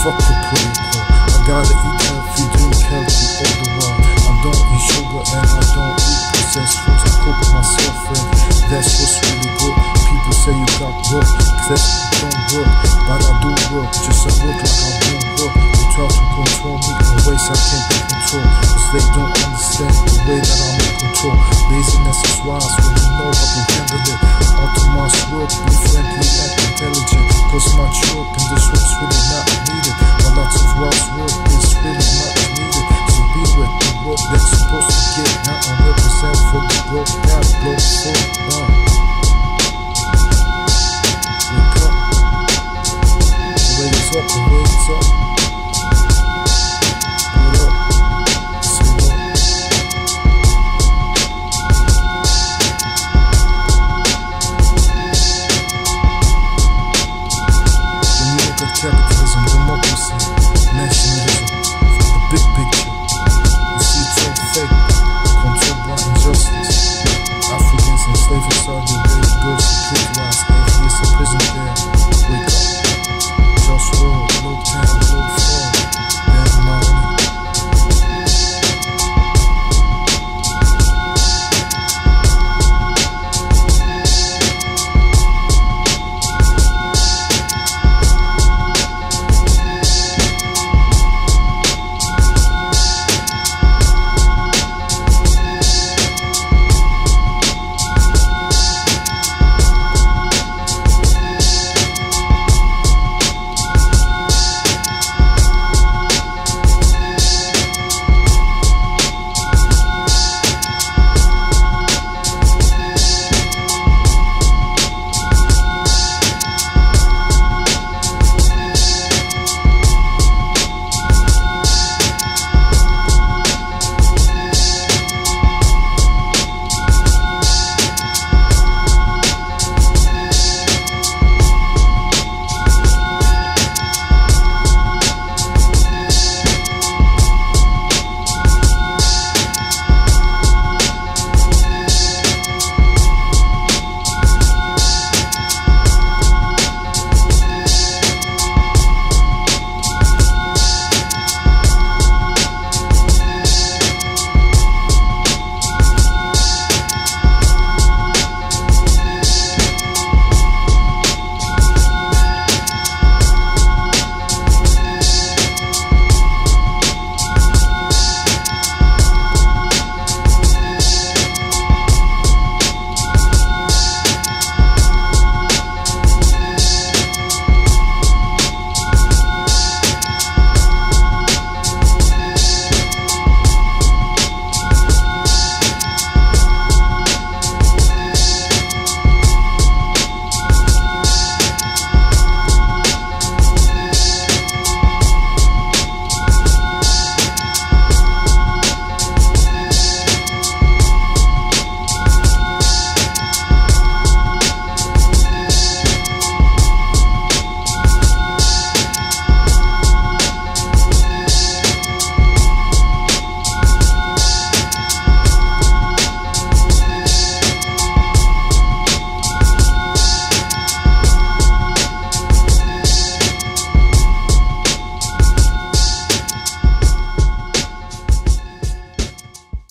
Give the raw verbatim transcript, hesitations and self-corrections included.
fuck the political. I gotta eat healthy, drink healthy all the while. I don't eat sugar and I don't eat processed foods. I cook myself and that's what's really good. People say you got work, that don't work, but I do work. Just I work like I don't work. They try to control me in ways I can't be controlled, cause they don't understand the way that I'm in control. Laziness is wise when you know how to handle it. Automizes work, be friendly and intelligent, cause much work in this world's really not needed. A lot of wise work is really not needed. So be with the work that's supposed to get. Now I represent for the growth, now Globalfirm. Wake up, wake up, wake up. What up? Say what? When you look at capitalism, democracy,